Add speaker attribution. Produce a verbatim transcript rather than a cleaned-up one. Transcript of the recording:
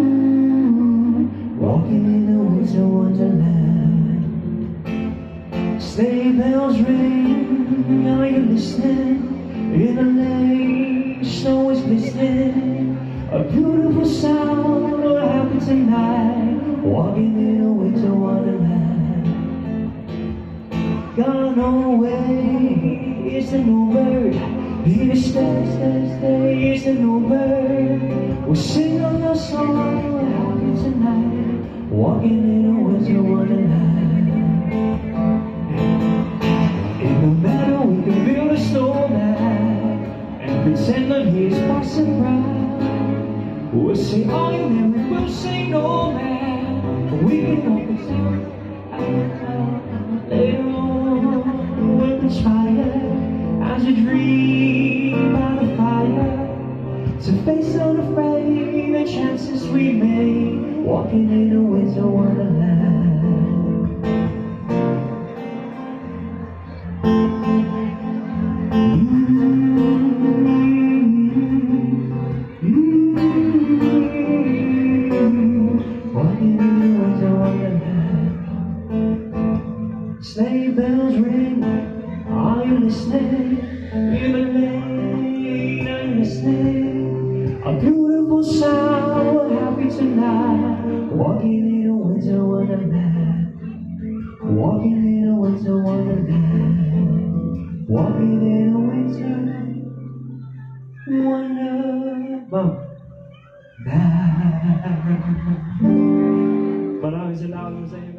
Speaker 1: walking in a winter wonderland. Sleigh bells ring, are you listening? In the lane, snow is glistening. A beautiful sound, we're happy tonight, walking in a winter wonderland. Gone away is the new bird, here to stay, stay, stay is the new bird. We'll sing on your song, we're happy tonight, walking in a winter wonderland. In the meadow we can build a snowman and pretend that he's passing by. We'll say all you and we will say no man. We can all pretend later on we'll conspire as we dream by the fire to face unafraid the chances we made, walking in a winter wonderland. Sleigh bells ring, are you listening? In the lane, are you listening? A beautiful sound, we're happy tonight, walking in a winter wonderland. Walking in a winter wonderland. Walking in a winter wonderland. But I was allowed to say